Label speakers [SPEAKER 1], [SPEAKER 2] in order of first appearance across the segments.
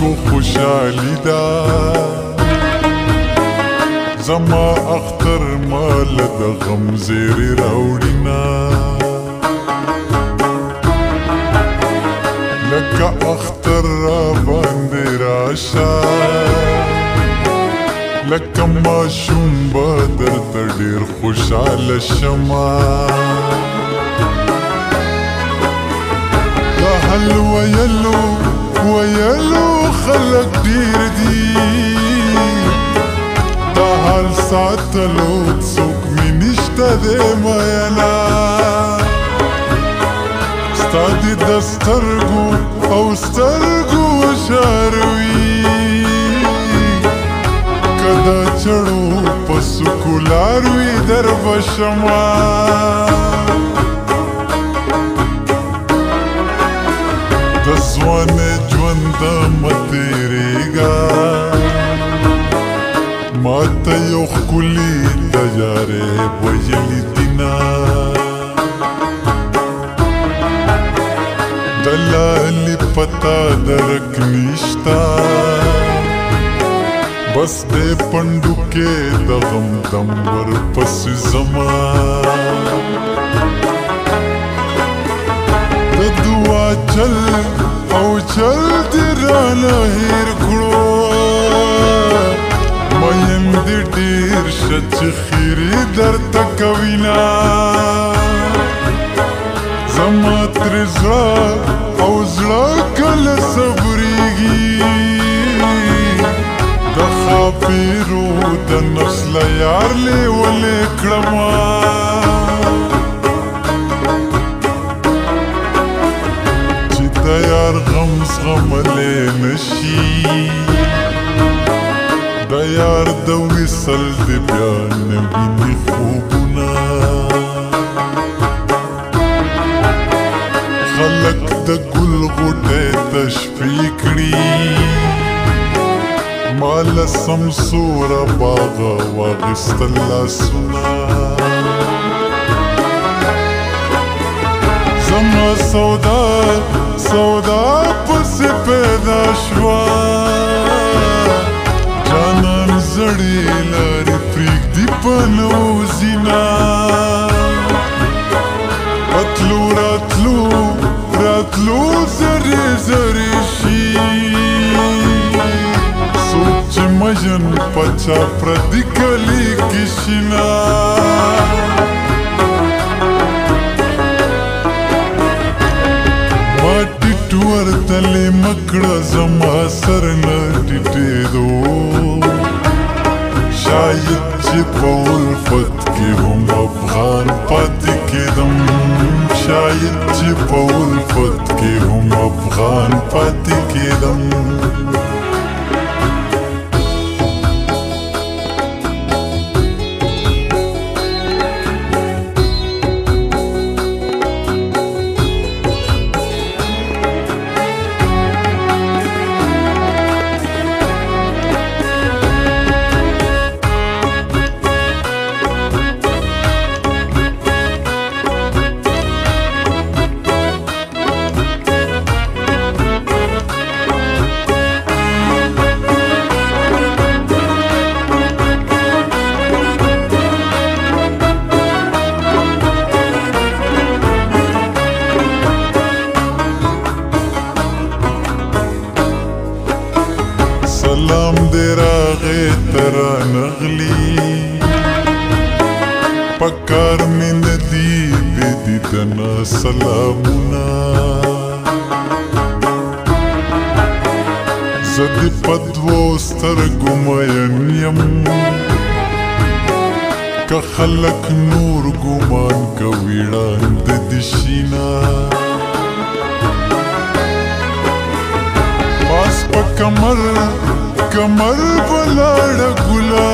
[SPEAKER 1] سترګو خوشحالي ده زما اختر مال د غم زیری راوړینا لکه اختر را باندې راشه لکه ماشوم به درته ډېر خوشحاله شمه د حل ویلو خلک ډېر دي د حال ساتلو څوک مې نشته دی میینه ستا دې د سترګو او سترګو اشاروي که د چړو په سکولار وي در به شمه د ځوانۍ ژونده مه تېرېږه ما ته یو ښکلي د یارۍ ویلي دینه د لالي پتا درک نشته بس دې پنډو کې د غم دم ورپسې ځمه د دعا چل او چل دې رانه هېر کړو مین دې ډېر شه چې خیرې درته کوینه زما ترې زړه او زړه کله صبرېږي د خاپیرو د نفس له یار لیولې کړمه چې د یار غم زغملی نشي د یار د وصل دې بیا نه ویني خوبونه خلک د ګل غوټۍ تشفي کړي ما له سمسوره باغه واخیستل لاسونه زما سودا پسې پیدا شوه جانان زړې لارې پرېږدي په نوزینه اتلو راتلو زری شي څوک چې مجن پچا پردي کلي کې شینه ما ټیټ ورته لیمه کړه زما سر نه ټیټېدو شاید چې په الفت کې هم افغان پاتې کېدم شاید چې په الفت کې هم افغان پاتې کېدم سلام دې راغې ته رانغلي پکار مې نه دي بې دیدنه سلامونه زه دې په دوو سترګو مین یم که خلک نور ګمان کوي ړانده دې شینه پاس په کمر ولاړه ګله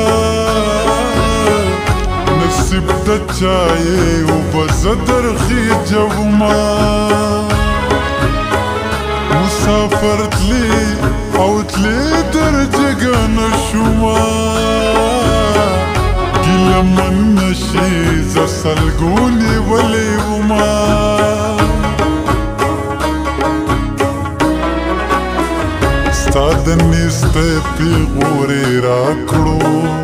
[SPEAKER 1] نصیب د چایې اوبه زه درخېجومه مسافر تلې او تلې درجګه نه شومه ګیله من نشي زه سلګو نیولې ومه پیغورې راکړو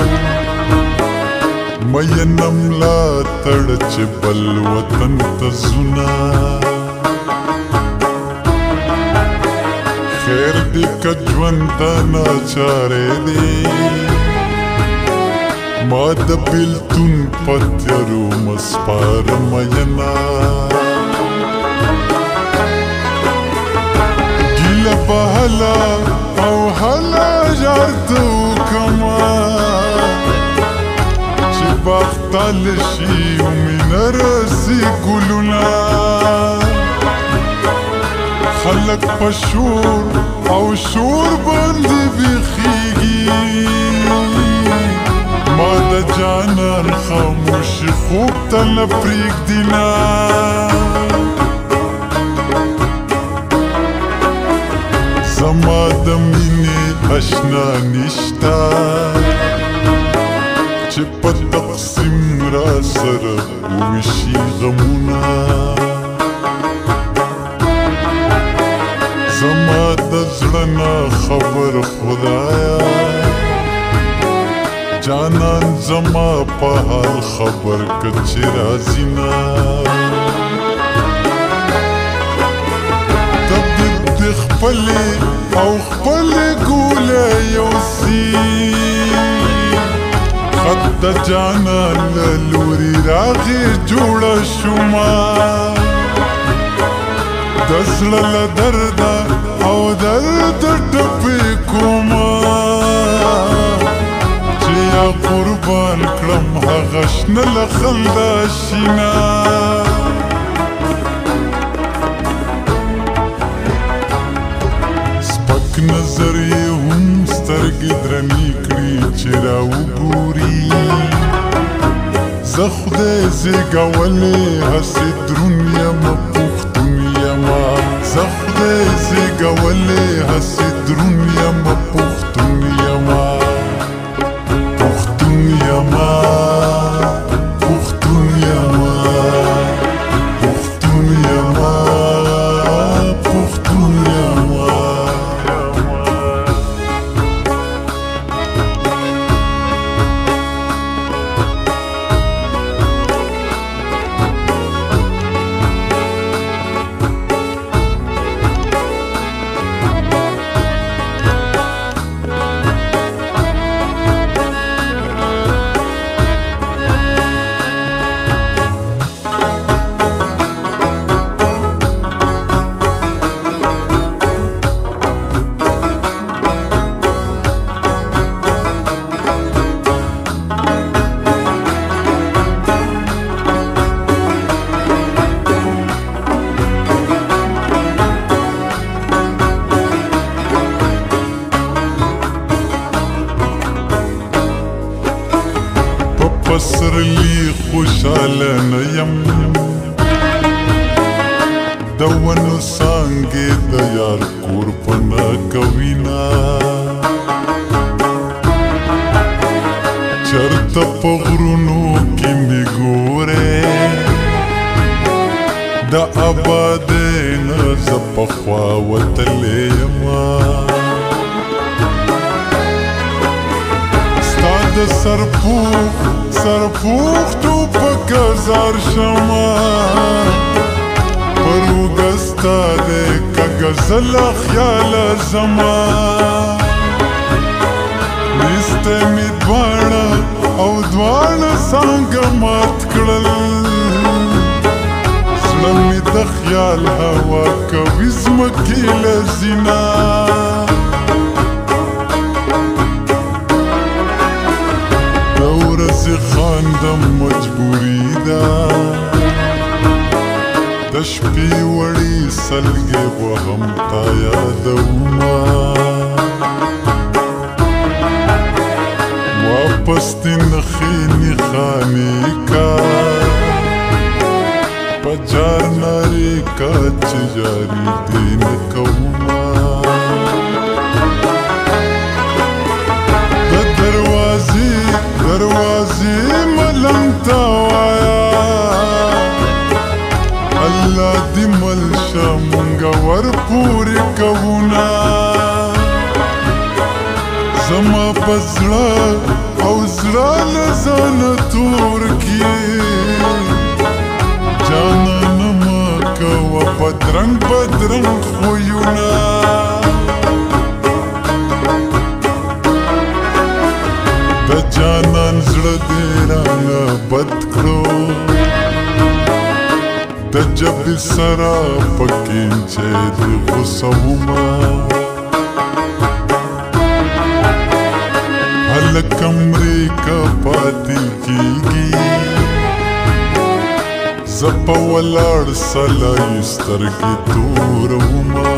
[SPEAKER 1] مینم لا تړ چې بل وطن ته ځونه خیر دې که ژوند ته ناچارې دی ما د بیلتون په تیارو مسپاره مینا ګیله به هله او هله یار ته وکړمه چې باختل شي مینه راسي ګلونه خلق په شور او شور باندې بیخیږي ما د جانان خاموشي خوب ته نه پرېږدي نه زما د مینې اشنا نشته چې په تقسیم را سره وویشي غمونه زما د زړه نه خبر خدایا جانان زما په حال خبر که چې راځي نه طبیب د خپلې او خپلې ګوله یوسي خط د جانان له لوري راغې جوړه شومه د زړه له درده او درد ټپې کومه چې یا قربان کړم هغه شنه له خندا شینه سپک نظر یې هم سترګې درنې کړي چې راوګوري زه خدای زېږولی هسې دروند یمه زه خدای زېږولی هسې دروند یمه پښتون یمه پښتون یمه پښتون یمه پښتون یمه پښتون یمه پسرلی خوشحاله نه یم د ونو څانګې د یار کور پناه کوینه چرته په غرونو کې مې ګورې د آبادۍ نه زه پخوا وتلی یمه ستا د سرپوښتو په ګزار شمه پر اوږه ستا دی که غزله خیاله زما نیستی مې دواړه او دواړه څانګه مات کړل زړه مې د خیال هوا کوي ځمکې لرزینه د ورځې خاندم مجبوري ده د شپې وړې سلګې به هم تا یادومه واپس دې نښې نښانې کا په جار نارې کا چې جاري دې نه کومه د دروازې ملنګ ته وایه الله دې مل شه مونږه ورپورې کوونه زما پزړه او زړه له ځانه تور کړې جانانه مه کوه بدرنګ بدرنګ خویونه د جانان زړه دې رانه بد کړو د جبې سره پکې چې دې غوسه ومه هلک امریکا پاتې کېږي زه په ولاړ سلای سترګې تورومه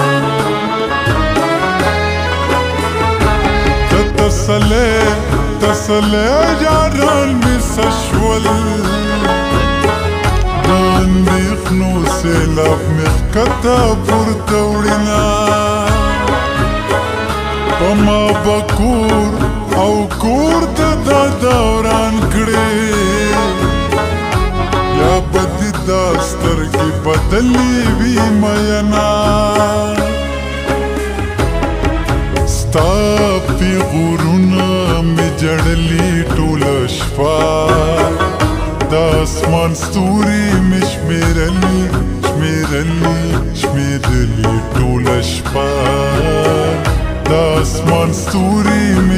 [SPEAKER 1] تسلی یاران مې څه شول د اندېښنو سیلاب مې ښکته پورته وړینه په ما به کور او کور ته دا دوران کړې یا به دې دا سترګې بدلې وي میینه ستا پیغورونه مې جړلي ټوله شپه د اسمان ستوري مې شمېرلي ټوله شپه د اسمان ستوري